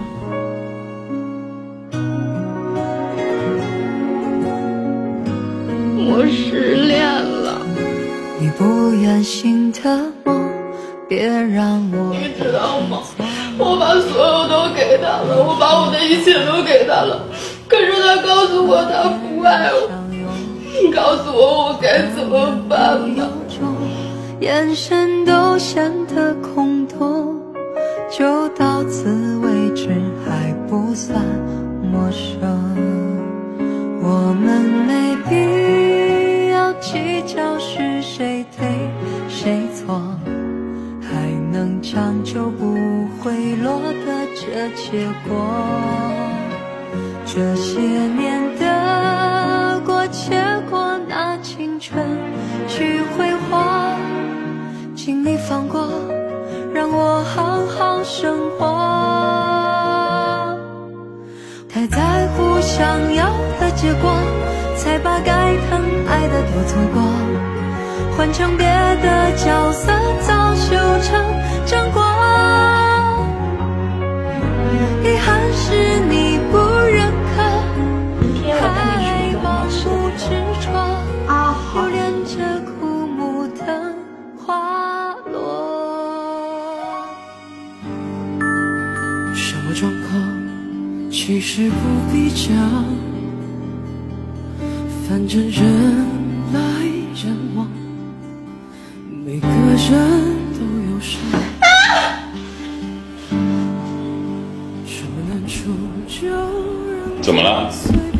我失恋了。 你不愿醒的梦，别让我。 你知道吗？我把所有都给他了，我把我的一切都给他了，可是他告诉我他不爱我。你告诉我我该怎么办呢？ 眼神都显得空洞，就到此为止还不算陌生。我们没必要计较是谁对谁错，还能将就不会落的这结果。这些年的过且过，拿青春去挥霍，请你放过，让我好好生活。太在乎想要的结果，才把该疼爱的都错过，换成别的角色早修成正果。遗憾是你不认可，还忘不执着，留恋着枯木的花落。 什么状况其实不必讲，反正人来人往，每个人都有伤。什么难处就让怎么了？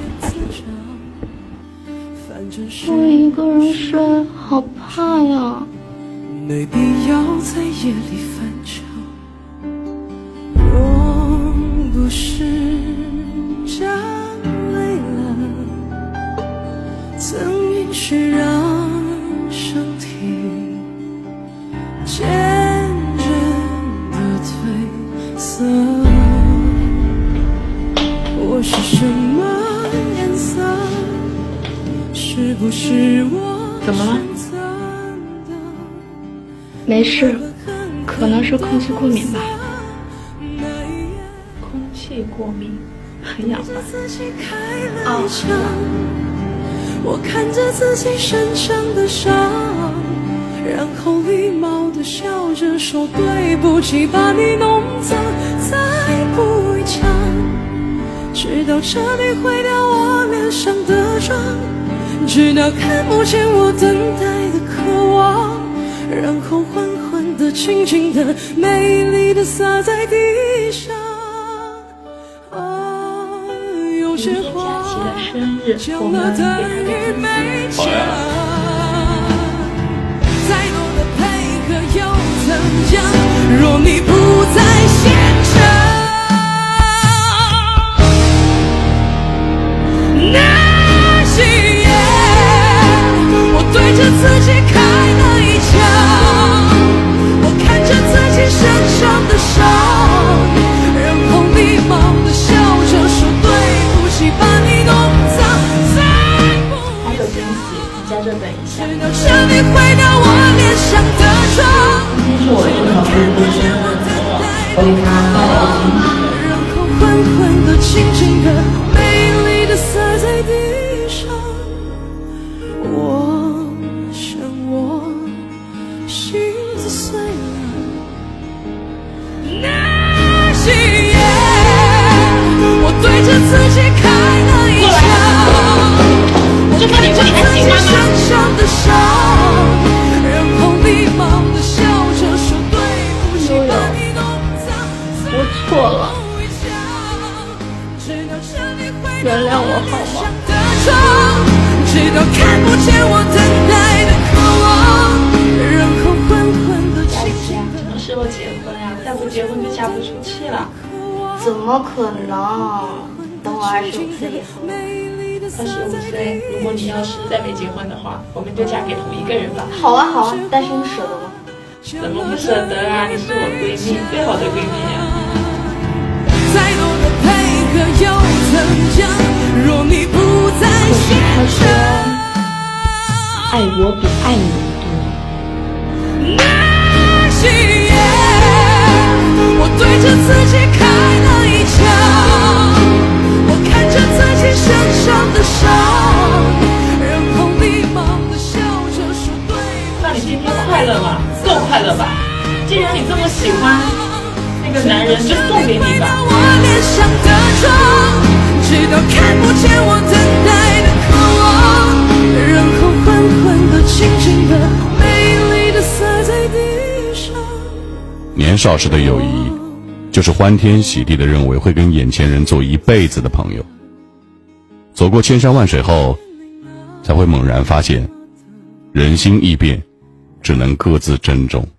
我一个人睡，好怕呀。 没必要在夜里翻墙，若不是站累了，曾允许让身体渐渐的褪色。我是什么颜色？是不是我怎么了？没事，可能是空气过敏吧。空气过敏，很痒吧？哦，是的。 我看着自己身上的伤，然后礼貌地笑着说对不起，把你弄脏，再补一枪，直到彻底毁掉我脸上的妆，直到看不见我等待的渴望，然后缓缓地、轻轻地、美丽地洒在地上。有些话讲了等于没讲，再多的配合又怎样？若你不在现场，那些夜我对着自己开了一枪，我看着自己身上的伤，然后礼貌地笑着说对不起，把你弄脏，再不还有惊喜，你在这等一下。 直到彻底毁掉我脸上的妆， 今天是我正好录的生日，我给他带来的惊喜。 然后缓缓地、轻轻地、美丽地洒在地上。我想我心子碎了，那些夜我对着自己开了一枪，我看着自己身上的伤，然后礼貌地笑着说对不起，把你弄脏， 我错了，原谅我好吗？ 直到看不见我等待的渴望，然后缓缓地、轻轻地。 什么时候结婚呀？再不结婚就嫁不出去了。 怎么可能？等我25岁以后。 25岁，如果你要实在没结婚的话，我们就嫁给同一个人吧。 好啊好啊，但是你舍得吗？ 怎么不舍得啊？你是我闺蜜，最好的闺蜜呀。 再多的配合又怎样？若你不在现场， 爱我比爱你多。 那些夜我对着自己开了一枪， 那个男人就送给你吧。 我脸上的妆，直到看不见我等待的渴望，然后缓缓的、轻轻的、美丽的洒在地上。 年少时的友谊，就是欢天喜地的认为会跟眼前人做一辈子的朋友，走过千山万水后，才会猛然发现，人心易变，只能各自珍重。